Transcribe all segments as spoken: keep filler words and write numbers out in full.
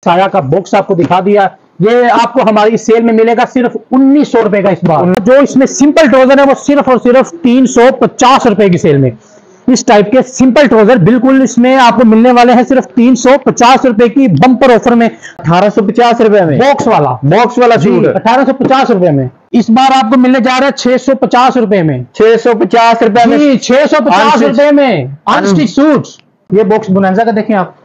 साया का बॉक्स आपको दिखा दिया। ये आपको हमारी सेल में मिलेगा सिर्फ उन्नीस सौ रुपए का इस बार। जो इसमें सिंपल ट्राउजर है वो सिर्फ और सिर्फ तीन सौ पचास रुपए की सेल में। इस टाइप के सिंपल ट्राउजर बिल्कुल इसमें आपको मिलने वाले हैं सिर्फ तीन सौ पचास रुपए की बम्पर ऑफर में, अठारह सौ पचास रुपए में बॉक्स वाला बॉक्स वाला सूट अठारह सौ पचास रुपए में। इस बार आपको मिलने जा रहा है छह सौ पचास रुपए में, छह सौ पचास रुपए में, छह सौ पचास रुपए में अनस्टिच सूट्स। ये बॉक्स बोनांजा का देखें आप,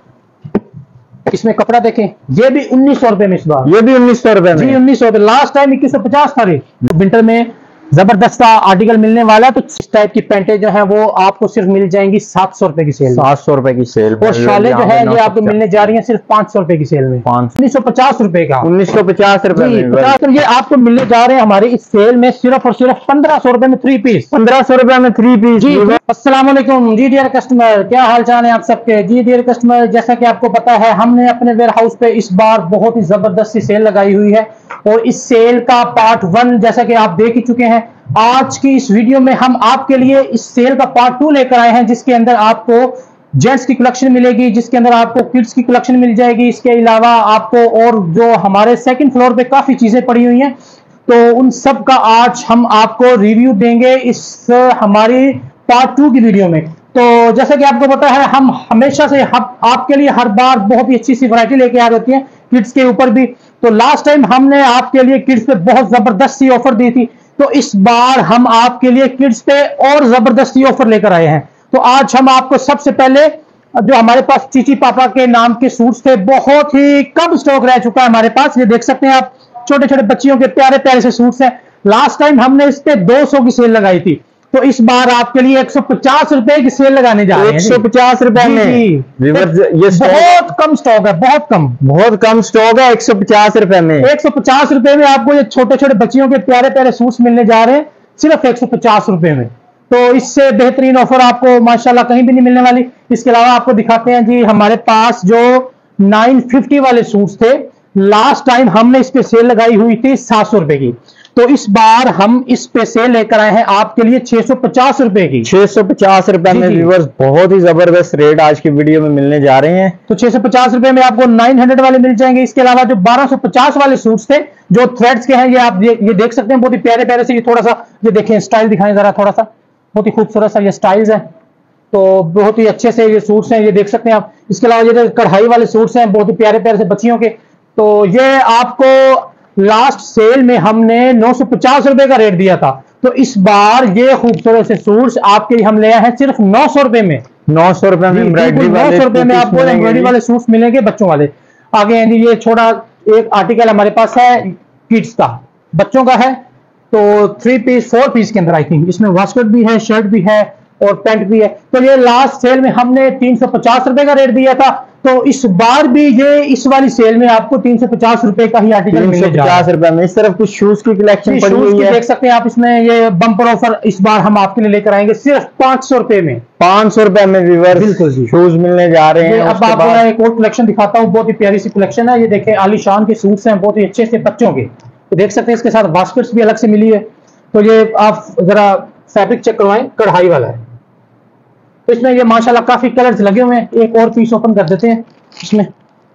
इसमें कपड़ा देखें, ये भी उन्नीस सौ रुपए में इस बार, ये भी उन्नीस सौ रुपए में, जी उन्नीस सौ रुपए। लास्ट टाइम इक्कीस सौ पचास था। विंटर में जबरदस्त आर्टिकल मिलने वाला है, तो इस टाइप की पैंटें जो है वो आपको सिर्फ मिल जाएंगी सात सौ रुपए की सेल, सात सौ रुपए की सेल। और शाले जो है ये आपको मिलने जा रही है सिर्फ पांच सौ रुपए की सेल में, उन्नीस सौ पचास रुपए का, उन्नीस सौ पचास रुपए में पचास। तो ये आपको मिलने जा रहे हैं हमारी इस सेल में सिर्फ और सिर्फ पंद्रह सौ रुपए में थ्री पीस, पंद्रह सौ रुपए में थ्री पीस। जी अस्सलाम वालेकुम जी डियर कस्टमर, क्या हाल चाल है आप सबके। जी डियर कस्टमर, जैसा कि आपको पता है हमने अपने वेयर हाउस पे इस बार बहुत ही जबरदस्त सी सेल लगाई हुई है, और इस सेल का पार्ट वन जैसा कि आप देख ही चुके हैं। आज की इस वीडियो में हम आपके लिए इस सेल का पार्ट टू लेकर आए हैं, जिसके अंदर आपको जेंट्स की कलेक्शन मिलेगी, जिसके अंदर आपको किड्स की कलेक्शन मिल जाएगी। इसके अलावा आपको और जो हमारे सेकंड फ्लोर पे काफी चीजें पड़ी हुई हैं, तो उन सब का आज हम आपको रिव्यू देंगे इस हमारी पार्ट टू की वीडियो में। तो जैसा कि आपको पता है हम हमेशा से हम आपके लिए हर बार बहुत ही अच्छी सी वैरायटी लेके आ जाती है किड्स के ऊपर भी। तो लास्ट टाइम हमने आपके लिए किड्स पे बहुत जबरदस्त सी ऑफर दी थी, तो इस बार हम आपके लिए किड्स पे और जबरदस्ती ऑफर लेकर आए हैं। तो आज हम आपको सबसे पहले जो हमारे पास चीची पापा के नाम के सूट्स थे, बहुत ही कम स्टॉक रह चुका है हमारे पास। ये देख सकते हैं आप, छोटे छोटे बच्चियों के प्यारे प्यारे से सूट्स हैं। लास्ट टाइम हमने इस पे दो सौ की सेल लगाई थी, तो इस बार आपके लिए एक सौ पचास रुपए की सेल लगाने जा रहे हैं। एक सौ पचास रुपए में ये बहुत कम स्टॉक है, बहुत कम बहुत कम स्टॉक है। एक सौ पचास रुपए में एक सौ पचास रुपए में आपको ये छोटे छोटे बच्चियों के प्यारे प्यारे सूट्स मिलने जा रहे हैं सिर्फ एक सौ पचास रुपए में। तो इससे बेहतरीन ऑफर आपको माशाल्लाह कहीं भी नहीं मिलने वाली। इसके अलावा आपको दिखाते हैं जी, हमारे पास जो नौ सौ पचास वाले सूट्स थे, लास्ट टाइम हमने इस पे सेल लगाई हुई थी सात सौ रुपए की, तो इस बार हम इस पे सेल लेकर आए हैं आपके लिए छह सौ पचास रुपए की। छह सौ पचास रुपए में व्यूअर्स बहुत ही जबरदस्त रेट आज की वीडियो में मिलने जा रहे हैं। तो छह सौ पचास रुपए में आपको नौ सौ वाले मिल जाएंगे। इसके अलावा जो बारह सौ पचास वाले सूट्स थे जो थ्रेड्स के हैं, ये आप ये, ये देख सकते हैं, बहुत ही प्यारे प्यारे से। ये थोड़ा सा ये देखें, स्टाइल दिखाएं जरा थोड़ा सा, बहुत ही खूबसूरत सा ये स्टाइल्स है, तो बहुत ही अच्छे से ये सूट्स हैं, ये देख सकते हैं आप। इसके अलावा ये कढ़ाई वाले सूट्स हैं, बहुत ही प्यारे प्यारे से बच्चियों के। तो ये आपको लास्ट सेल में हमने नौ सौ पचास रुपए का रेट दिया था, तो इस बार ये खूबसूरत से सूट्स आपके लिए हम ले आए हैं सिर्फ नौ सौ रुपए में। नौ सौ रुपए में एम्ब्रॉयडरी नौ सौ रुपए में आपको एम्ब्रॉयडरी वाले सूट्स मिलेंगे बच्चों वाले। आगे ये छोटा एक आर्टिकल हमारे पास है किड्स का, बच्चों का है, तो थ्री पीस फोर पीस के अंदर आई थिंक इसमें वास्कट भी है, शर्ट भी है और पैंट भी है। तो ये लास्ट सेल में हमने तीन सौ पचास रुपए का रेट दिया था, तो इस बार भी ये इस वाली सेल में आपको तीन सौ पचास रुपए का ही आर्टिकल मिलने जा रहा है। पचास रुपए में इस तरफ कुछ शूज की कलेक्शन पड़ी हुई है, देख सकते हैं आप। इसमें ये बम्पर ऑफर इस बार हम आपके लिए लेकर आएंगे सिर्फ पांच सौ रुपए में। पांच सौ रुपए में व्यूअर्स शूज मिलने जा रहे हैं। अब आपको मैं एक और कलेक्शन दिखाता हूँ, बहुत ही प्यारी सी कलेक्शन है। ये देखें, आलीशान के सूट्स हैं, बहुत ही अच्छे से बच्चों के, तो देख सकते हैं इसके साथ बास्केट्स भी अलग से मिली है। तो ये आप जरा फैब्रिक चेक करवाएं, कढ़ाई वाला है, तो इसमें ये माशाल्लाह काफी कलर्स लगे हुए हैं। एक और पीस ओपन कर देते हैं इसमें,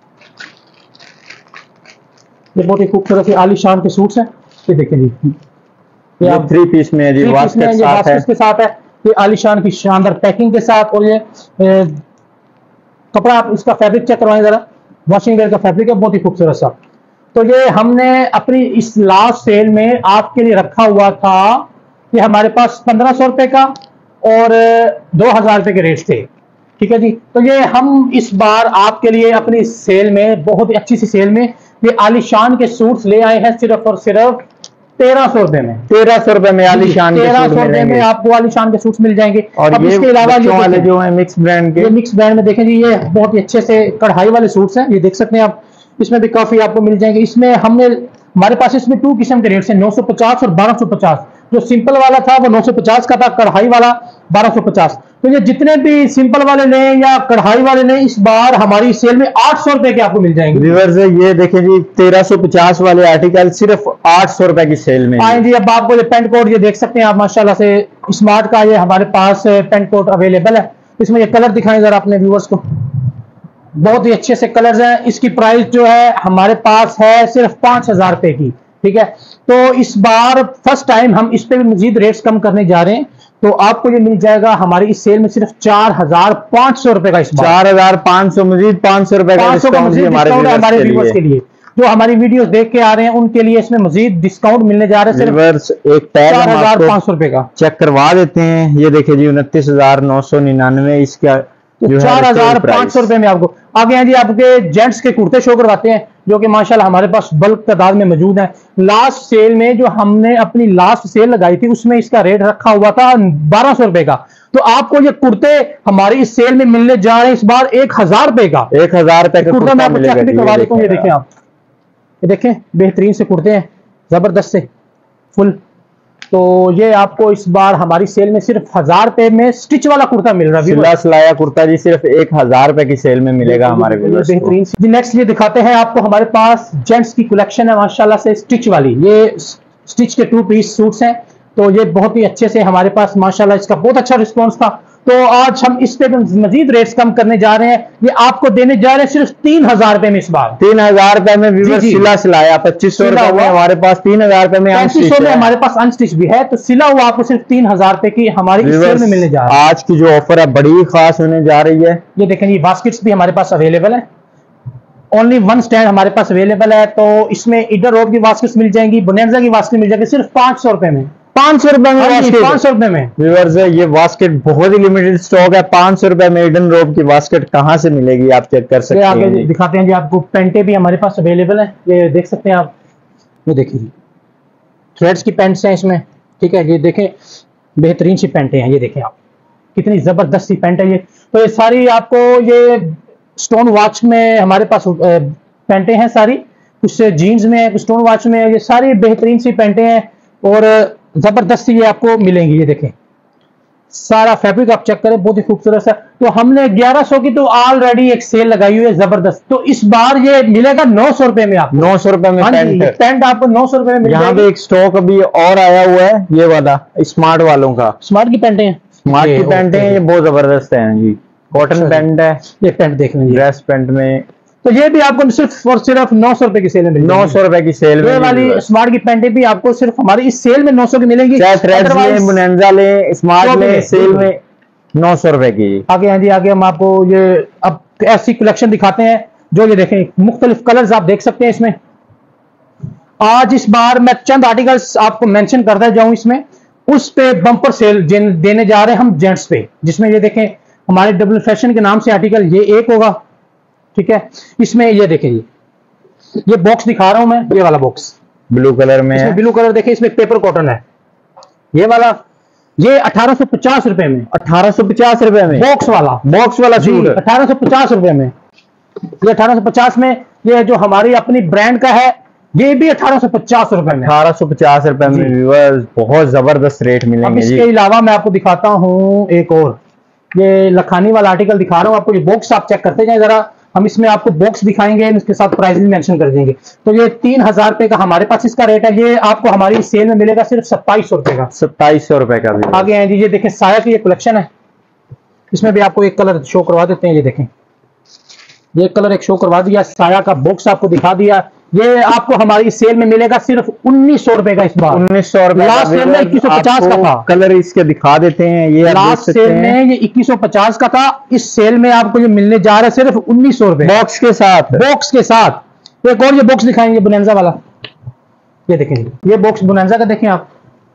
ये बहुत ही खूबसूरत से आलीशान के सूट्स हैं। ये देखें जी, ये आप थ्री पीस में जी वास्कट साथ है, के साथ है, ये आलीशान की शानदार पैकिंग के साथ। और ये ए, कपड़ा आप इसका फैब्रिक चेक करवाएं जरा, वॉशिंग वेयर का फैब्रिक है, बहुत ही खूबसूरत सा। तो ये हमने अपनी इस लास्ट सेल में आपके लिए रखा हुआ था, ये हमारे पास पंद्रह सौ रुपए का और दो हजार रुपए के रेट थे, ठीक है जी। तो ये हम इस बार आपके लिए अपनी सेल में, बहुत ही अच्छी सी सेल में, ये आलीशान के सूट्स ले आए हैं सिर्फ और सिर्फ तेरह सौ रुपए में। तेरह सौ रुपए में आलीशान तेरह सौ रुपए में आपको आलीशान के सूट्स मिल जाएंगे। और अब इसके अलावा वाले जो है मिक्स ब्रांड के, ये मिक्स ब्रांड में देखें जी, ये बहुत ही अच्छे से कढ़ाई वाले सूट्स हैं, ये देख सकते हैं आप। इसमें भी काफी आपको मिल जाएंगे। इसमें हमने हमारे पास इसमें टू किस्म के रेट्स हैं, नौ सौ पचास और बारह सौ पचास। जो सिंपल वाला था वो नौ सौ पचास का था, कढ़ाई वाला बारह सौ पचास। तो ये जितने भी सिंपल वाले लें या कढ़ाई वाले लें, इस बार हमारी सेल में आठ सौ रुपए के आपको मिल जाएंगे। व्यूअर्स ये देखें जी, तेरह सौ पचास वाले आर्टिकल सिर्फ आठ सौ रुपए की सेल में। आए जी, अब आपको ये पेंट कोट ये देख सकते हैं आप, माशाल्लाह से स्मार्ट का ये हमारे पास पेंट कोट अवेलेबल है। इसमें ये कलर दिखाएं जरा अपने व्यूअर्स को, बहुत ही अच्छे से कलर्स हैं। इसकी प्राइस जो है हमारे पास है सिर्फ पांच हजार रुपए की, ठीक है। तो इस बार फर्स्ट टाइम हम इस पे भी मजीद रेट्स कम करने जा रहे हैं, तो आपको ये मिल जाएगा हमारी इस सेल में सिर्फ चार हजार पांच सौ रुपए का। इस बार चार हजार पांच सौ मजीद पांच सौ रुपए का हमारे व्यूअर्स के लिए, जो हमारी वीडियो देख के आ रहे हैं उनके लिए इसमें मजीद डिस्काउंट मिलने जा रहा है सिर्फ एक चार हजार पांच सौ रुपए का। चेक करवा देते हैं, ये देखिए जी उनतीस हजार नौ सौ निन्यानवे इसका तो चार हजार पांच सौ रुपए में आपको। आगे हैं जी आपके जेंट्स के कुर्ते शो करवाते हैं जो कि माशाल्लाह हमारे पास बल्क तादाद में मौजूद है। लास्ट सेल में जो हमने अपनी लास्ट सेल लगाई थी उसमें इसका रेट रखा हुआ था बारह सौ रुपए का, तो आपको ये कुर्ते हमारी इस सेल में मिलने जा रहे हैं इस बार एक हजार रुपए का। एक हजार रुपए का कुर्ता मैं आपको चेक भी करवा देता हूँ। ये देखें आप, ये देखें बेहतरीन से कुर्ते हैं, जबरदस्त से फुल। तो ये आपको इस बार हमारी सेल में सिर्फ हजार रुपए में स्टिच वाला कुर्ता मिल रहा है। सिला सिलाया कुर्ता जी सिर्फ एक हजार रुपए की सेल में मिलेगा हमारे बेहतरीन। जी नेक्स्ट ये दिखाते हैं आपको, हमारे पास जेंट्स की कलेक्शन है माशाल्लाह से स्टिच वाली। ये स्टिच के टू पीस सूट्स हैं, तो ये बहुत ही अच्छे से हमारे पास माशाल्लाह इसका बहुत अच्छा रिस्पॉन्स था। तो आज हम इस पे मजीद रेट्स कम करने जा रहे हैं, ये आपको देने जा रहे हैं सिर्फ तीन हजार रुपए में। इस बार तीन हजार रुपए में व्यूअर्स सिला सिलाया पच्चीस सौ रुपए में हमारे पास, तीन हजार रुपए में पैंतीस सौ में हमारे पास अनस्टिच भी है, तो सिला हुआ आपको सिर्फ तीन हजार रुपए की हमारी सेल में मिलने जा रहा है। आज की जो ऑफर है बड़ी खास होने जा रही है। ये देखें ये बास्केट्स भी हमारे पास अवेलेबल है, ओनली वन स्टैंड हमारे पास अवेलेबल है। तो इसमें इधर रोड की बास्केट्स मिल जाएंगी, बोनेंजा की बास्केट मिल जाएगी सिर्फ पांच सौ रुपए में। पांच सौ रुपए में पांच सौ रुपए में व्यूअर्स है। ये बास्केट बहुत ही लिमिटेड स्टॉक है, पांच सौ रुपए में ईडन रोब की बास्केट कहां से मिलेगी आप चेक कर सकते हैं। आगे दिखाते हैं जी आपको, पेंटे भी हमारे पास अवेलेबल है, ये देख सकते हैं आप। ये देखिए थ्रेड्स की पैंट्स हैं इसमें, ठीक है। ये देखें बेहतरीन सी पैंटे हैं, ये देखें आप कितनी जबरदस्त सी पैंट है ये। तो ये सारी आपको ये स्टोन वॉच में हमारे पास पैंटे हैं सारी, कुछ जीन्स में कुछ स्टोन वॉच में, ये सारी बेहतरीन सी पैंटे हैं और जबरदस्ती ये आपको मिलेंगी। ये देखें सारा फैब्रिक आप चेक करें, बहुत ही खूबसूरत है। तो हमने ग्यारह सौ की तो ऑलरेडी एक सेल लगाई हुई है जबरदस्त, तो इस बार ये मिलेगा नौ सौ रुपए में आपको। नौ सौ रुपए में पैंट, पैंट आपको नौ सौ रुपए में मिल जाएगी। यहाँ पे एक स्टॉक अभी और आया हुआ है ये वाला स्मार्ट वालों का, स्मार्ट की पैंटे हैं, स्मार्ट की पैंटे हैं, ये बहुत जबरदस्त है जी। कॉटन पैंट है, ये पैंट देख लेंगे ड्रेस पैंट में। तो ये भी आपको सिर्फ और सिर्फ नौ सौ रुपए की सेल में, नौ सौ रुपए की सेल में। ये वाली स्मार्ट की पैंटें भी आपको सिर्फ हमारी इस सेल में नौ सौ की मिलेंगी। चाहे थ्रेड्स लें, बोनेंजा लें, स्मार्ट लें, सेल में नौ सौ रुपए की। आगे हाँ जी, आगे हम आपको ये अब ऐसी कलेक्शन दिखाते हैं जो ये देखें मुख्तलिफ कलर्स आप देख सकते हैं इसमें। आज इस बार मैं चंद आर्टिकल्स आपको मेंशन करता जाऊं इसमें, उस पे बम्पर सेल देने जा रहे हैं हम जेंट्स पे, जिसमें ये देखें हमारे डबल फैशन के नाम से आर्टिकल ये एक होगा, ठीक है। इसमें ये देखें जी ये बॉक्स दिखा रहा हूं मैं, ये वाला बॉक्स ब्लू कलर में है, ब्लू कलर देखें, इसमें पेपर कॉटन है ये वाला, ये अठारह सौ पचास रुपए में, अठारह सौ पचास रुपए में बॉक्स वाला, बॉक्स वाला सूट अठारह सौ पचास रुपए में। ये अठारह सौ पचास में, ये जो हमारी अपनी ब्रांड का है ये भी अठारह सौ पचास रुपए में, अठारह सौ पचास रुपए में व्यूअर्स बहुत जबरदस्त रेट मिलेंगे। इसके अलावा मैं आपको दिखाता हूँ एक और, ये लखानी वाला आर्टिकल दिखा रहा हूँ आपको। ये बॉक्स आप चेक करते जाए जरा, हम इसमें आपको बॉक्स दिखाएंगे, इसके साथ प्राइस भी मेंशन कर देंगे। तो ये तीन हजार रुपए का हमारे पास इसका रेट है, ये आपको हमारी सेल में मिलेगा सिर्फ सत्ताईस सौ रुपए का, सत्ताईस सौ रुपए का भी। आगे हैं जी ये देखें साया की ये कलेक्शन है, इसमें भी आपको एक कलर शो करवा देते हैं। ये देखें ये कलर एक शो करवा दिया, साया का बॉक्स आपको दिखा दिया। ये आपको हमारी सेल में मिलेगा सिर्फ उन्नीस सौ रुपए का इस बार, उन्नीस सौ रुपए। लास्ट सेल में इक्कीस सौ पचास का था, कलर इसके दिखा देते हैं। ये लास्ट सेल में ये इक्कीस सौ पचास का था, इस सेल में आपको ये मिलने जा रहा है सिर्फ उन्नीस सौ रुपए बॉक्स के साथ, बॉक्स के साथ। एक और ये बॉक्स दिखाएंगे बोनेंजा वाला, ये देखें ये बॉक्स बोनेंजा का देखें आप,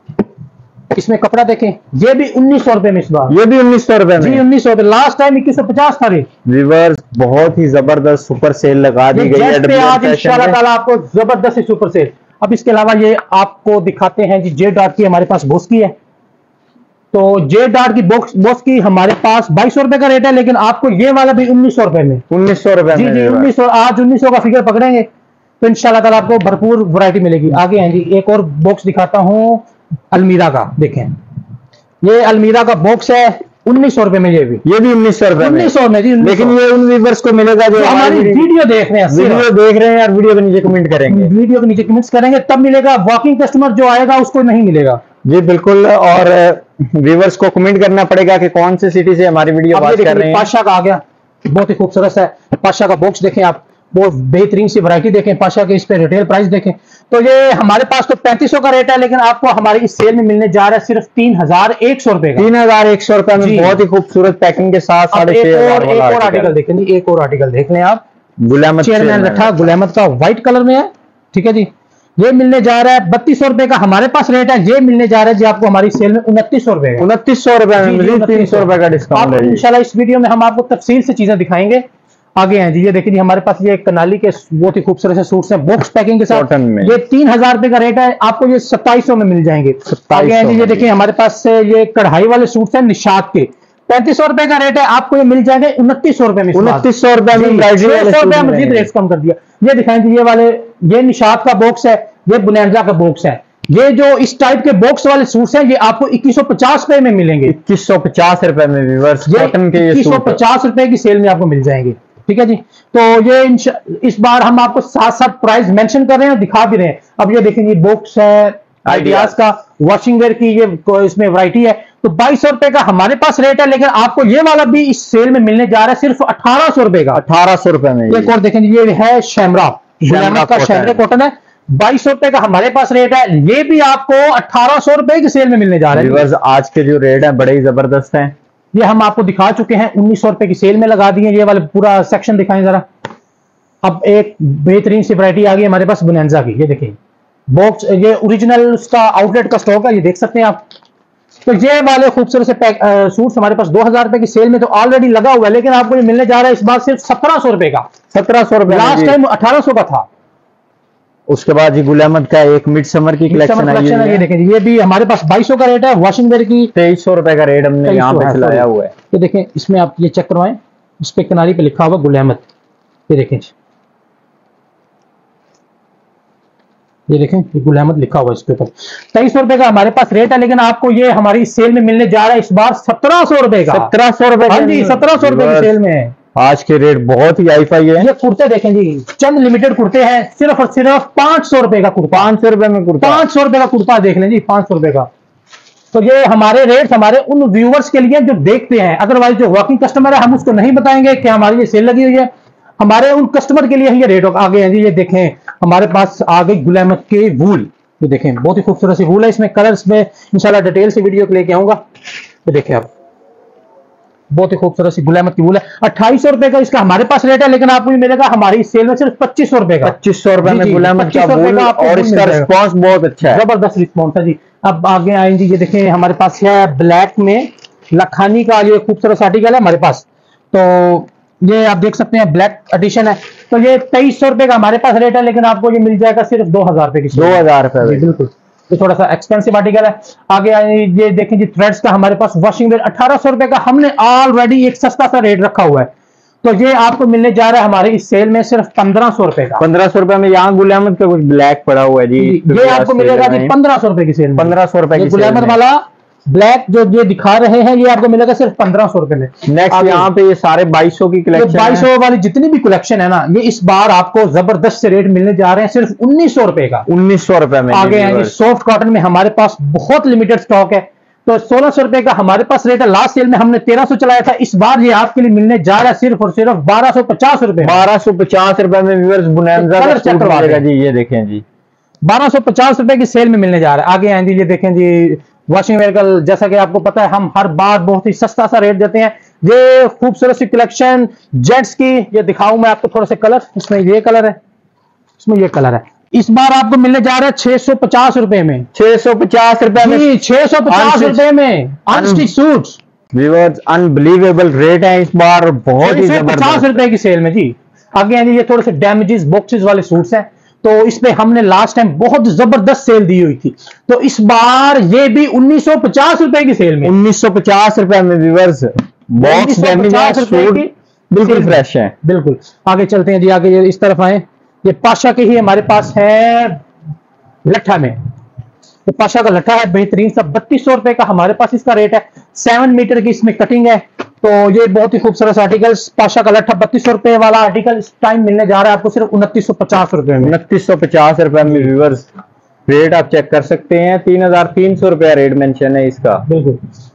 इसमें कपड़ा देखें, ये भी उन्नीस सौ रुपए में इस बार, ये भी उन्नीस सौ रुपए में जी, उन्नीस सौ रुपए। लास्ट टाइम इक्कीस सौ पचास था रेट। व्यूअर्स बहुत ही जबरदस्त सुपर सेल लगा दी गई है आज इंशाल्लाह ताला आपको, जबरदस्त सुपर सेल। अब इसके अलावा ये आपको दिखाते हैं जी जे डार्ट की हमारे पास बॉक्स की है। तो जे डार्ट की बॉक्स बॉक्स की हमारे पास बाईस सौ रुपए का रेट है, लेकिन आपको ये वाला भी उन्नीस सौ रुपए में, उन्नीस सौ रुपए जी जी उन्नीस सौ। आज उन्नीस सौ का फिगर पकड़ेंगे तो इंशाल्लाह ताला आपको भरपूर वैरायटी मिलेगी। आगे हैं जी एक और बॉक्स दिखाता हूँ अलमीरा का, देखें ये अलमीरा का बॉक्स है उन्नीस सौ रुपए में, ये भी ये भी उन्नीस सौ रुपए उन्नीस सौ में जी। लेकिन ये उन व्यूअर्स को मिलेगा जो हमारी वीडियो देख रहे हैं, वीडियो देख रहे हैं और वीडियो के नीचे कमेंट करेंगे, वीडियो के नीचे कमेंट्स करेंगे तब मिलेगा। वॉकिंग कस्टमर जो आएगा उसको नहीं मिलेगा जी, बिल्कुल। और व्यूअर्स को कमेंट करना पड़ेगा कि कौन सी सिटी से हमारी वीडियो वॉच कर रहे हैं। पाशा का आ गया, बहुत ही खूबसूरत है। पाशा का बॉक्स देखें आप, बहुत बेहतरीन सी वैरायटी देखें पाशा के, इस पे रिटेल प्राइस देखें। तो ये हमारे पास तो पैंतीस सौ का रेट है, लेकिन आपको हमारी इस सेल में मिलने जा रहा है सिर्फ तीन हजार एक सौ रुपए का। तीन हजार एक सौ रुपए में बहुत ही खूबसूरत पैकिंग के साथ साढ़े एक छह और हजार एक वाला और आर्टिकल देखें जी, एक और आर्टिकल देख लें आप, गुलामत चेयरमैन लट्ठा गुलामत का व्हाइट कलर में है, ठीक है जी। ये मिलने जा रहा है बत्तीस सौ रुपए का हमारे पास रेट है, ये मिलने जा रहा है जी आपको हमारी सेल में उनतीस सौ रुपए का। उनतीस सौ रुपए में तीन सौ रुपए का डिस्काउंट है। इंशाल्लाह इस वीडियो में हम आपको तफसील से चीजें दिखाएंगे। आगे हैं जी, ये देखिए जी हमारे पास ये कनाली के बहुत ही खूबसूरत से सूट्स हैं बॉक्स पैकिंग के साथ में। ये तीन हजार रुपए का रेट है, आपको ये सत्ताईस सौ में मिल जाएंगे। आगे हैं जी, ये देखिए हमारे पास से ये कढ़ाई वाले सूट्स हैं निशात के, पैंतीस सौ रुपए का रेट है, आपको ये मिल जाएंगे उनतीस सौ रुपए में। उनतीस सौ रुपए में मजीद रेट कम कर दिया। ये दिखाएं जी, ये वाले ये निशात का बॉक्स है, ये बुनैंजा का बॉक्स है। ये जो इस टाइप के बॉक्स वाले सूट्स हैं ये आपको इक्कीस सौ पचास रुपए में मिलेंगे। इक्कीस सौ पचास रुपए में व्यूअर्स कॉटन के इक्कीस सौ पचास रुपए की सेल में आपको मिल जाएंगे, ठीक है जी। तो ये इस बार हम आपको साथ साथ प्राइस मेंशन कर रहे हैं, दिखा भी रहे हैं। अब ये देखेंगे बॉक्स है आइडियाज का, वॉशिंग वेयर की ये इसमें वैरायटी है। तो बाईस सौ रुपए का हमारे पास रेट है, लेकिन आपको ये वाला भी इस सेल में मिलने जा रहा है सिर्फ अठारह सौ रुपए का। अठारह सौ रुपए में एक और देखेंगे, ये है शैमरा का शैमरे कॉटन है, बाईस सौ रुपए का हमारे पास रेट है, ये भी आपको अठारह सौ रुपए की सेल में मिलने जा रहा है। आज के जो रेट है बड़े ही जबरदस्त हैं। ये हम आपको दिखा चुके हैं, उन्नीस सौ रुपए की सेल में लगा दिए। ये वाले पूरा सेक्शन दिखाएं जरा। अब एक बेहतरीन सी वैरायटी आ गई हमारे पास बुनैंजा की, ये देखिए बॉक्स, ये ओरिजिनल उसका आउटलेट का स्टॉक है, ये देख सकते हैं आप। तो ये वाले खूबसूरत से पैक सूट्स हमारे पास दो हजार रुपए की सेल में तो ऑलरेडी लगा हुआ है, लेकिन आपको ये मिलने जा रहा है इस बार सिर्फ सत्रह सौ रुपए का। सत्रह सौ रुपए, लास्ट टाइम अठारह सौ का था। उसके बाद ये गुलामत का एक मिड समर की कलेक्शन है, ये देखें ये भी हमारे पास बाईस सौ का रेट है। वॉशिंग वेयर की तेईस सौ रुपए का रेट हमने यहाँ पे चलाया हुआ है। ये देखें, इसमें आप ये चेक करवाएं, इस पे किनारी पे लिखा हुआ गुलामत, ये देखें ये देखें ये गुलामत लिखा हुआ है इसके ऊपर। तेईस सौ रुपए का हमारे पास रेट है, लेकिन आपको ये हमारी सेल में मिलने जा रहा है इस बार सत्रह सौ रुपए का। सत्रह सौ रुपए, हाँ जी, सत्रह सौ रुपए की सेल में है। आज के रेट बहुत ही हाई फाई है। ये कुर्ते देखें जी, चंद लिमिटेड कुर्ते हैं, सिर्फ और सिर्फ पांच सौ रुपए का कुर्ता। पांच सौ रुपए में कुर्ता, पांच सौ रुपए का कुर्ता देख लें जी, पांच सौ रुपए का। तो ये हमारे रेट्स हमारे उन व्यूवर्स के लिए जो देखते हैं, अदरवाइज जो वर्किंग कस्टमर है हम उसको नहीं बताएंगे कि हमारी ये सेल लगी हुई है। हमारे उन कस्टमर के लिए ही ये रेट आगे हैं जी। ये देखें हमारे पास आ गई गुलामत के वूल, ये देखें बहुत ही खूबसूरत सी वूल है, इसमें कलर्स में इंशाल्लाह डिटेल से वीडियो लेके आऊंगा। ये देखें आप, बहुत ही खूबसूरत सी गुलामत की वूल है। अट्ठाईस सौ रुपए का इसका हमारे पास रेट है, लेकिन आपको ये मिलेगा हमारी सेल में सिर्फ पच्चीस सौ रुपए का। पच्चीस सौ रुपए में गुलामत का वूल, और इसका रिस्पॉन्स बहुत अच्छा है, जबरदस्त रिस्पॉन्स है जी। अब आगे आएंगे, ये देखें हमारे पास है ब्लैक में लखानी का ये खूबसूरत आर्टिकल है हमारे पास। तो ये आप देख सकते हैं ब्लैक एडिशन है। तो ये तेईस सौ रुपए का हमारे पास रेट है, लेकिन आपको ये मिल जाएगा सिर्फ दो हजार रुपए की। दो हजार रुपए, बिल्कुल। ये थोड़ा सा एक्सपेंसिव आर्टिकल है। आगे ये देखें जी थ्रेड्स का हमारे पास वॉशिंग वेयर अठारह सौ रुपए का हमने ऑलरेडी एक सस्ता सा रेट रखा हुआ है, तो ये आपको मिलने जा रहा है हमारे इस सेल में सिर्फ पंद्रह सौ रुपए का। पंद्रह सौ रुपए में यहाँ गुलामत का कुछ ब्लैक पड़ा हुआ है जी, ये आपको मिलेगा जी पंद्रह सौ रुपए की सेल में। पंद्रह सौ रुपए की गुलामत वाला ब्लैक जो ये दिखा रहे हैं ये आपको मिलेगा सिर्फ पंद्रह सौ रुपए में। नेक्स्ट यहाँ पे ये सारे बाईस सौ की कलेक्शन, बाईस सौ वाली जितनी भी कलेक्शन है ना, ये इस बार आपको जबरदस्त से रेट मिलने जा रहे हैं सिर्फ उन्नीस सौ रुपए का। उन्नीस सौ रुपए में। आगे आएंगे सॉफ्ट कॉटन में हमारे पास बहुत लिमिटेड स्टॉक है, तो सोलह सौ रुपए का हमारे पास रेट है। लास्ट सेल में हमने तेरह सौ चलाया था, इस बार ये आपके लिए मिलने जा रहा है सिर्फ और सिर्फ बारह सौ पचास रुपए। बारह सौ पचास रुपए में व्यूअर्स बुनैंजा का सूट मिलेगा जी, ये देखें जी बारह सौ पचास रुपए की सेल में मिलने जा रहा है। आगे आएंगे, ये देखें जी वॉशिंग वेयर का, जैसा कि आपको पता है हम हर बार बहुत ही सस्ता सा रेट देते हैं। ये खूबसूरत सी कलेक्शन जेंट्स की, ये दिखाऊं मैं आपको थोड़ा से कलर, इसमें ये कलर है, इसमें ये कलर है। इस बार आपको मिलने जा रहा है छह सौ पचास रुपए में। छह सौ पचास रुपए में, छह सौ पचास रुपए में unstitch suits. Viewers unbelievable rate है इस बार, बहुत ही पचास रुपए की सेल में जी। आगे आगे ये थोड़े से डैमेजेस बॉक्सेस वाले सूट्स हैं, तो इस पे हमने लास्ट टाइम बहुत जबरदस्त सेल दी हुई थी, तो इस बार ये भी उन्नीस सौ पचास रुपए की सेल में। उन्नीस सौ पचास रुपए में व्यूअर्स बॉक्स बिल्कुल फ्रेश है। बिल्कुल। आगे चलते हैं जी, आगे ये इस तरफ आए, ये पाशा के ही हमारे पास है लट्ठा में, तो पाशा का लट्ठा है बेहतरीन सा, बत्तीस सौ रुपए का हमारे पास इसका रेट है। सेवन मीटर की इसमें कटिंग है, तो ये बहुत ही खूबसूरत आर्टिकल पाशा का लट्ठा बत्तीस सौ रुपए वाला आर्टिकल इस टाइम मिलने जा रहा है आपको सिर्फ उनतीस सौ पचास रुपए में। उनतीस सौ पचास रुपए में व्यूअर्स रेट आप चेक कर सकते हैं, तीन हजार तीन सौ रुपया रेट मेंशन है इसका। बिल्कुल।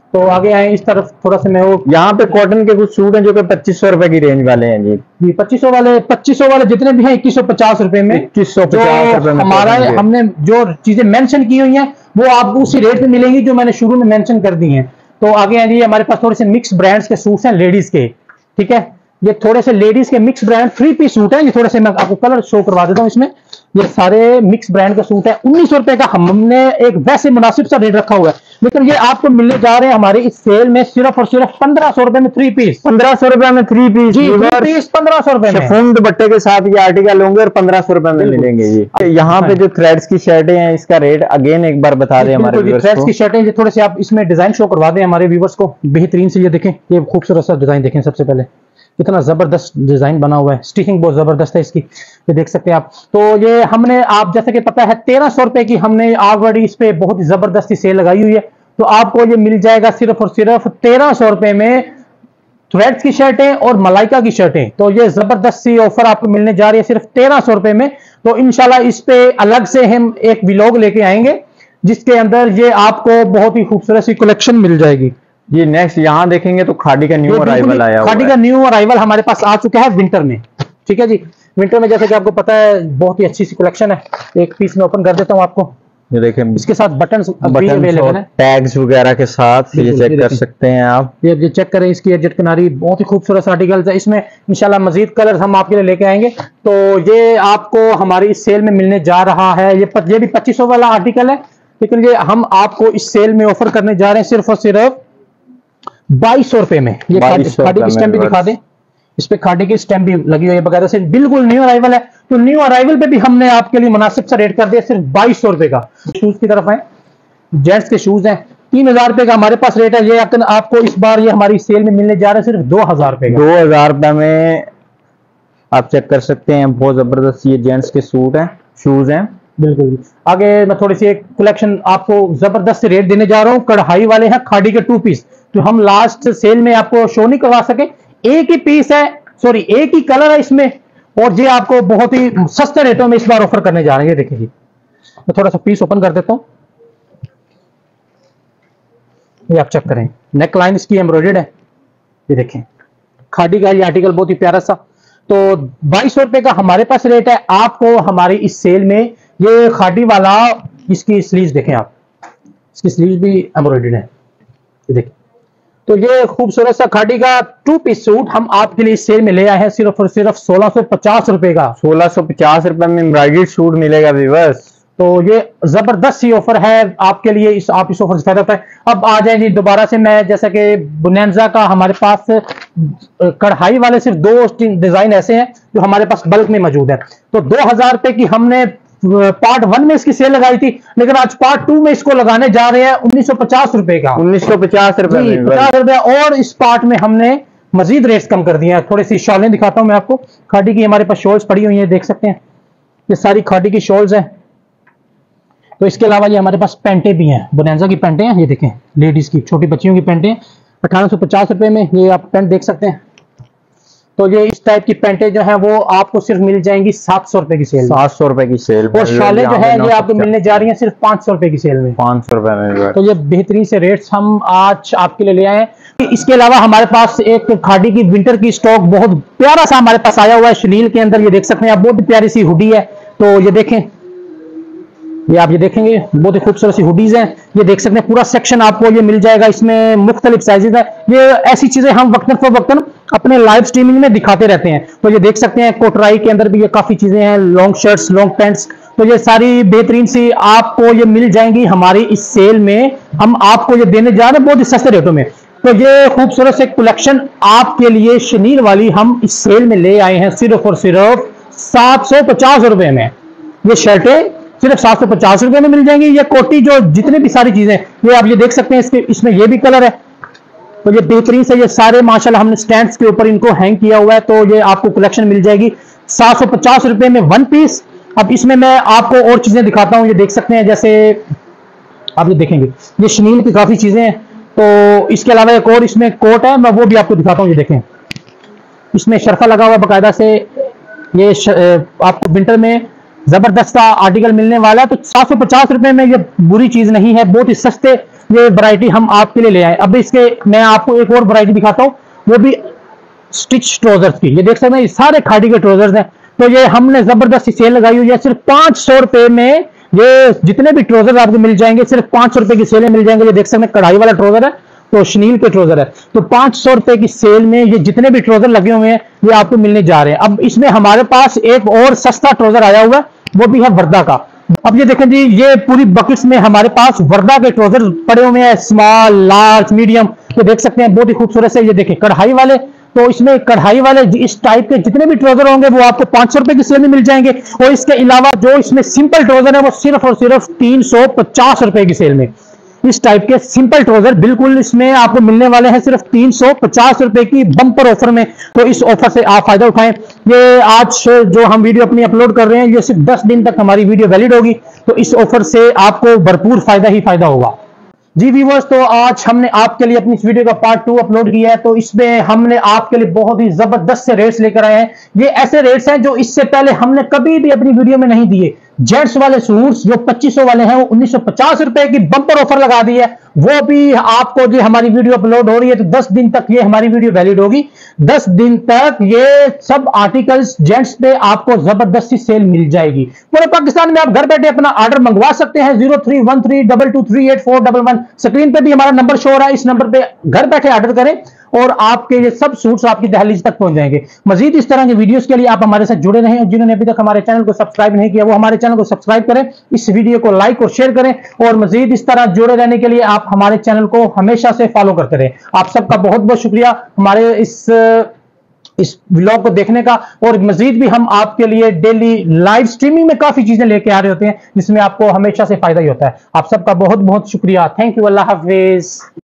तो आगे आए इस तरफ थोड़ा सा मैं वो, यहाँ पे कॉटन के कुछ सूट हैं जो कि पच्चीस सौ रुपए की रेंज वाले हैं जी। जी पच्चीस सौ वाले पच्चीस सौ वाले जितने भी हैं इक्कीस सौ पचास रुपए में, इक्कीस सौ पचास रुपए में हमारा हमने जो चीजें मेंशन की हुई हैं वो आपको उसी रेट में मिलेंगी जो मैंने शुरू में मेंशन कर दी हैं। तो आगे आइए, हमारे पास थोड़े से मिक्स ब्रांड्स के सूट्स हैं लेडीज के, ठीक है। ये थोड़े से लेडीज के mix brand three piece suit है, ये थोड़े से मैं आपको कलर शो करवा देता हूँ इसमें। ये सारे मिक्स ब्रांड का सूट है, उन्नीस सौ रुपए का हमने एक वैसे मुनासिब सा रेट रखा हुआ है, लेकिन ये आपको मिलने जा रहे हैं हमारे इस सेल में सिर्फ और सिर्फ पंद्रह सौ रुपए में थ्री पीस। पंद्रह सौ रुपए में थ्री पीस जी, थ्री पीस पंद्रह सौ रुपए में शिफॉन दुपट्टे के साथ ये आर्टिकल होंगे और पंद्रह सौ रुपए में मिलेंगे जी। यहाँ पे जो थ्रेड्स की शर्टें हैं इसका रेट अगेन एक बार बता दें हमारे व्यूअर्स को। थ्रेड्स की शर्टें ये थोड़े से आप इसमें डिजाइन शो करवा दें हमारे व्यूअर्स को बेहतरीन से। ये देखें, ये खूबसूरत सा डिजाइन देखें, सबसे पहले इतना जबरदस्त डिजाइन बना हुआ है, स्टिचिंग बहुत जबरदस्त है इसकी, ये देख सकते हैं आप। तो ये हमने, आप जैसे कि पता है तेरह सौ रुपए की हमने ऑलरेडी इस पे बहुत ही जबरदस्ती सेल लगाई हुई है, तो आपको ये मिल जाएगा सिर्फ और सिर्फ तेरह सौ रुपए में थ्रेड्स की शर्टें और मलाइका की शर्टें। तो ये जबरदस्त सी ऑफर आपको मिलने जा रही है सिर्फ तेरह सौ रुपए में। तो इंशाल्लाह इस पे अलग से हम एक व्लॉग लेके आएंगे जिसके अंदर ये आपको बहुत ही खूबसूरत सी कलेक्शन मिल जाएगी। ये नेक्स्ट यहाँ देखेंगे तो खादी का न्यू अराइवल आया हुआ है। खादी का न्यू अराइवल हमारे पास आ चुका है विंटर में, ठीक है जी। विंटर में जैसे कि आपको पता है बहुत ही अच्छी सी कलेक्शन है। एक पीस में ओपन कर देता हूँ आपको, ये देखें इसके साथ बटन अवेलेबल है, टैग्स वगैरह के साथ ये चेक कर सकते हैं आप। ये ये चेक करें, इसकी एजेट किनारी बहुत ही खूबसूरत आर्टिकल है। इसमें इंशाल्लाह मजीद कलर हम आपके लिए लेके आएंगे। तो ये आपको हमारी इस सेल में मिलने जा रहा है। ये ये भी पच्चीस सौ वाला आर्टिकल है, लेकिन ये हम आपको इस सेल में ऑफर करने जा रहे हैं सिर्फ और सिर्फ बाईस सौ रुपए में। ये खादी की स्टैम्प भी दिखा दें, इस पे खादी की स्टैम्प भी लगी हुई है बकायदा से, बिल्कुल न्यू अराइवल है। तो न्यू अराइवल पे भी हमने आपके लिए मुनासिब सा रेट कर दिया सिर्फ बाईस सौ रुपए का। शूज की तरफ है, जेंट्स के शूज हैं, तीन हजार रुपए का हमारे पास रेट है। ये आपको इस बार ये हमारी सेल में मिलने जा रहे हैं सिर्फ दो हजार रुपए दो हजार रुपए में आप चेक कर सकते हैं। बहुत जबरदस्त ये जेंट्स के सूट हैं, शूज हैं। बिल्कुल। आगे मैं थोड़ी सी एक कलेक्शन आपको जबरदस्त रेट देने जा रहा हूँ। कढ़ाई वाले हैं खादी के टू पीस, तो हम लास्ट सेल में आपको शो नहीं करवा सके। एक ही पीस है, सॉरी एक ही कलर है इसमें, और ये आपको बहुत ही सस्ते रेटों में इस बार ऑफर करने जा रहे हैं। ये देखिए जी, मैं थोड़ा सा पीस ओपन कर देता हूँ, ये आप चेक करें, नेक लाइन इसकी एम्ब्रॉयडर्ड है। ये देखें, खादी का ये आर्टिकल बहुत ही प्यारा सा। तो बाईस सौ रुपए का हमारे पास रेट है। आपको हमारी इस सेल में ये खादी वाला, इसकी स्लीव्स देखें आप, इसकी स्लीव्स भी एम्ब्रॉयडर्ड है, ये देखें। तो ये खूबसूरत सा खादी का टू पीस सूट हम आपके लिए इस सेल में ले आए हैं सिर्फ और सिर्फ सोलह सौ पचास रुपए का। सोलह सौ पचास रुपए में एम्ब्रॉयडर्ड सूट मिलेगा व्यूअर्स। तो ये जबरदस्त सी ऑफर है आपके लिए, इस आप इस ऑफर से फायदा उठाएं। अब आ जाए जी दोबारा से, मैं जैसा कि बुनेंजा का हमारे पास कढ़ाई वाले सिर्फ दो डिजाइन ऐसे हैं जो हमारे पास बल्क में मौजूद है। तो दो हजार रुपए की हमने पार्ट वन में इसकी सेल लगाई थी, लेकिन आज पार्ट टू में इसको लगाने जा रहे हैं उन्नीस सौ पचास रुपए का। उन्नीस सौ पचास रुपए पचास रुपए, और इस पार्ट में हमने मजीद रेट्स कम कर दिए हैं। थोड़ी सी शॉलें दिखाता हूं मैं आपको, खादी की हमारे पास शॉल्स पड़ी हुई है, देख सकते हैं ये सारी खादी की शॉल्स हैं। तो इसके अलावा ये हमारे पास पैंटें भी हैं, बोनेंजा की पैंटें हैं, ये देखें लेडीज की छोटी बच्चियों की पैंटें अठारह सौ पचास रुपए में, ये आप पैंट देख सकते हैं। तो ये इस टाइप की पैंटें जो हैं वो आपको सिर्फ मिल जाएंगी सात सौ रुपए की सेल, सात सौ रुपए की सेल। और शालें जो है ये आपको मिलने जा रही हैं सिर्फ पांच सौ रुपए की सेल में, पांच सौ रुपए में। तो ये बेहतरीन से रेट्स हम आज आपके लिए ले आए हैं। इसके अलावा हमारे पास एक खादी की विंटर की स्टॉक बहुत प्यारा सा हमारे पास आया हुआ है शनील के अंदर, ये देख सकते हैं आप, बहुत प्यारी सी हुडी है। तो ये देखें, ये आप ये देखेंगे बहुत ही खूबसूरत सी हुडीज हैं, ये देख सकते हैं पूरा सेक्शन आपको ये मिल जाएगा, इसमें मुख्तलिफ साइजेस है। ये ऐसी चीजें हम वक्तन फवक्तन अपने लाइव स्ट्रीमिंग में दिखाते रहते हैं। तो ये देख सकते हैं कोटराई के अंदर भी ये काफी चीजें हैं, लॉन्ग शर्ट्स, लॉन्ग पैंट्स, तो ये सारी बेहतरीन सी आपको ये मिल जाएंगी हमारी इस सेल में। हम आपको ये देने जा रहे हैं बहुत ही सस्ते रेटों में। तो ये खूबसूरत से कलेक्शन आपके लिए शनीर वाली हम इस सेल में ले आए हैं सिर्फ और सिर्फ सात सौ पचास रुपए में। ये शर्टें सिर्फ सात सौ पचास रुपए में मिल जाएंगी। ये कोटी जो जितने भी सारी चीजें ये आप ये देख सकते हैं, इसके इसमें ये भी कलर है। तो ये बेहतरीन से ये सारे माशाल्लाह हमने स्टैंड्स के ऊपर इनको हैंग किया हुआ है। तो ये आपको कलेक्शन मिल जाएगी सात सौ पचास रुपए में वन पीस। अब इसमें मैं आपको और चीजें दिखाता हूं, ये देख सकते हैं, जैसे आप ये देखेंगे ये शनील की काफी चीजें हैं। तो इसके अलावा एक और इसमें कोट है, मैं वो भी आपको दिखाता हूँ। ये देखें इसमें शरफा लगा हुआ है बाकायदा से, ये आपको विंटर में जबरदस्त आर्टिकल मिलने वाला है। तो सात सौ पचास रुपए में ये बुरी चीज नहीं है, बहुत ही सस्ते ये वैरायटी हम आपके लिए ले आए। अब इसके मैं आपको एक और वैरायटी दिखाता हूँ, वो भी स्टिच ट्राउजर्स की। ये देख सकते हैं, ये सारे खादी के ट्राउजर्स हैं। तो ये हमने जबरदस्ती सेल लगाई हुई है, सिर्फ पांच सौ रुपए में ये जितने भी ट्राउजर आपको मिल जाएंगे, सिर्फ पांच सौ रुपए की सेल में मिल जाएंगे। ये देख सकते हैं कढ़ाई वाला ट्राउजर है, तो शनील के ट्राउजर है, तो पांच सौ रुपए की सेल में ये जितने भी ट्राउजर लगे हुए हैं ये आपको मिलने जा रहे हैं। अब इसमें हमारे पास एक और सस्ता ट्राउजर आया हुआ है, वो भी है वर्दा का। अब ये देखें जी, ये पूरी बकेट्स में हमारे पास वर्दा के ट्राउजर पड़े हुए हैं, स्मॉल, लार्ज, मीडियम। तो देख सकते हैं बहुत ही खूबसूरत से, ये देखें कढ़ाई वाले। तो इसमें कढ़ाई वाले इस टाइप के जितने भी ट्राउजर होंगे वो आपको पांच सौ रुपए की सेल में मिल जाएंगे। और इसके अलावा जो इसमें सिंपल ट्राउजर है वो सिर्फ और सिर्फ तीन सौ पचास रुपए की सेल में। इस टाइप के सिंपल ट्राउजर बिल्कुल इसमें आपको मिलने वाले हैं सिर्फ तीन सौ पचास रुपए की बम्पर ऑफर में। तो इस ऑफर से आप फायदा उठाएं। ये आज जो हम वीडियो अपनी अपलोड कर रहे हैं, ये सिर्फ दस दिन तक हमारी वीडियो वैलिड होगी, तो इस ऑफर से आपको भरपूर फायदा ही फायदा होगा। जी व्यूअर्स, तो आज हमने आपके लिए अपनी इस वीडियो का पार्ट टू अपलोड किया है। तो इसमें हमने आपके लिए बहुत ही जबरदस्त से रेट्स लेकर आए हैं। ये ऐसे रेट्स हैं जो इससे पहले हमने कभी भी अपनी वीडियो में नहीं दिए। जेंट्स वाले सूट्स जो पच्चीस सौ वाले हैं वो उन्नीस सौ पचास रुपए की बम्पर ऑफर लगा दी है, वो भी आपको जो हमारी वीडियो अपलोड हो रही है तो दस दिन तक ये हमारी वीडियो वैलिड होगी। दस दिन तक ये सब आर्टिकल्स जेंट्स पे आपको जबरदस्ती सेल मिल जाएगी। पूरे पाकिस्तान में आप घर बैठे अपना ऑर्डर मंगवा सकते हैं। Zero three one three double two three eight four double one screen पे भी हमारा नंबर शो हो रहा है, इस नंबर पे घर बैठे ऑर्डर करें और आपके ये सब सूट्स आपकी दहलीज तक पहुंच जाएंगे। मजीद इस तरह के वीडियोस के लिए आप हमारे साथ जुड़े रहें, और जिन्होंने अभी तक हमारे चैनल को सब्सक्राइब नहीं किया वो हमारे चैनल को सब्सक्राइब करें, इस वीडियो को लाइक और शेयर करें, और मजीद इस तरह जुड़े रहने के लिए आप हमारे चैनल को हमेशा से फॉलो करते रहें। आप सबका बहुत बहुत शुक्रिया हमारे इस इस व्लॉग को देखने का। और मजीद भी हम आपके लिए डेली लाइव स्ट्रीमिंग में काफी चीजें लेके आ रहे होते हैं, जिसमें आपको हमेशा से फायदा ही होता है। आप सबका बहुत बहुत शुक्रिया। Thank you. अल्लाह हाफिज।